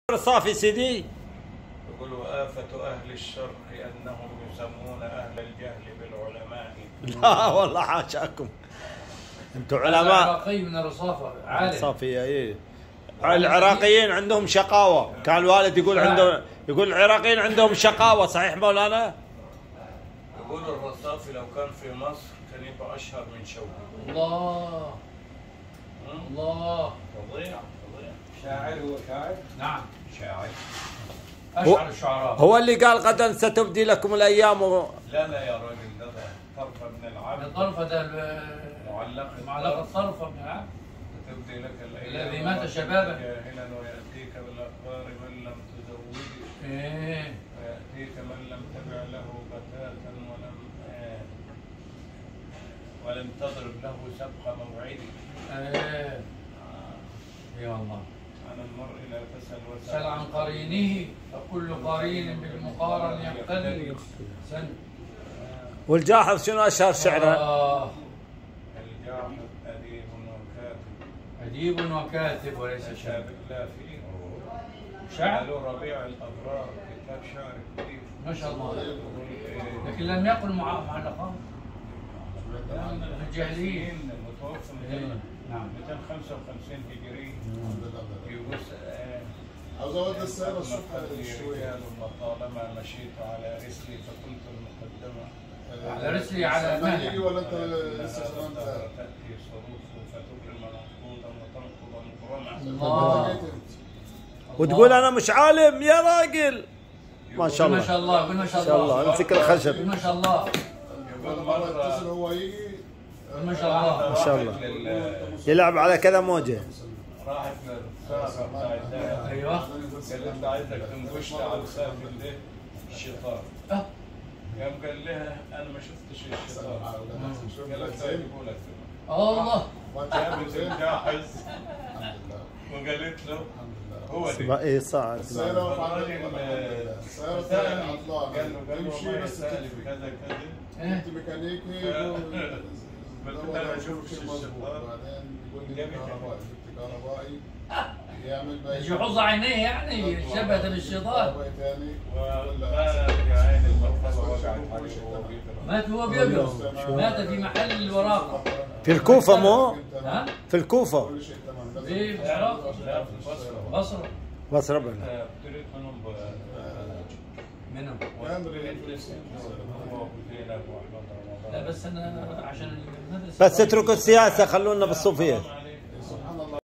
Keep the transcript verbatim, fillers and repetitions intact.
صافي سيدي. يقول وآفة أهل الشرق أنهم يسمون أهل الجهل بالعلماء. لا والله حاشاكم، انتم علماء. العراقي من الرصافة عالم. صافية ايه. العراقيين عندهم شقاوة، كان الوالد يقول عندهم، يقول العراقيين عندهم شقاوة، صحيح مولانا؟ يقول الرصافي لو كان في مصر كان يبقى أشهر من شوقي. الله الله. فظيع فظيع. شاعر، هو شاعر؟ نعم شاعر. أشعر الشعراء. هو اللي قال غدا ستبدي لكم الأيام و... لا لا يا راجل، ده طرفة من العبد. الطرفة ده معلقة معلقة الطرفة من العبد. تبدي لك الأيام الذي مات شبابا جاهلا ويأتيك بالأخبار من لم تزوجه. إيه. ويأتيك من لم تبع له بتاتا ولم آه ولم تضرب له سبق موعدي. إيه. يا الله. عن المرء لا تسأل وسل سل عن قرينه فكل قرين بالمقارن يقتدي. سن. والجاحظ شنو أشهر شعره؟ آه. الجاحظ أديب وكاتب. أديب وكاتب وليس شاعر. لا فيه شعر؟ قالوا ربيع الأبرار كتاب شعر كبير ما شاء الله. لكن لم يقل مع معلقات. الجاهليين. متوفى نعم مئتين وخمسة وخمسين هجري. يقول عاوز اودي السيارة الصبح شوية طالما مشيت على رسلي فكنت المقدمة. على رسلي على مهلي ولا انت لسه زمان تأتي صروف فتكرم منقوطا وتنقض مكرمة. الله. وتقول أنا مش عالم يا راجل. ما شاء الله ما شاء الله. قول ما شاء ما شاء الله. الله. امسك الخشب. قول ما شاء الله. يقول مرة يتصل هو يجي. قول ما شاء الله. ما شاء الله. يلعب على كذا موجة. راحت للسارة بتاع الدهب. ايوه. قالت له عايزك تنقش لي على السافل ده الشيطان. اه. قام قال لها انا ما شفتش الشيطان. قالت له اجيبه لك. الله. جابت الجاحظ وقالت له هو ده. ايه صح. السيارة وفعلا السيارة ثاني عطلان. قال له قال له تمشي والله بس سالف تكفي. كذا كذا. انت ميكانيكي. قلت له انا ما شفتش الشيطان. بعدين يقول لي كهربائي. جبت كهربائي يعمل يحوظ عينيه يعني شبهة بالشيطان. مات وهو بيقرأ. مات في محل الوراقة. في الكوفة مو؟ ها؟ في الكوفة. في العراق. لا في البصرة. بصرة. بصرة بنا. اشتريت منهم منهم. لا بس انا عشان المدرسة. بس اتركوا السياسة، خلونا بالصوفية.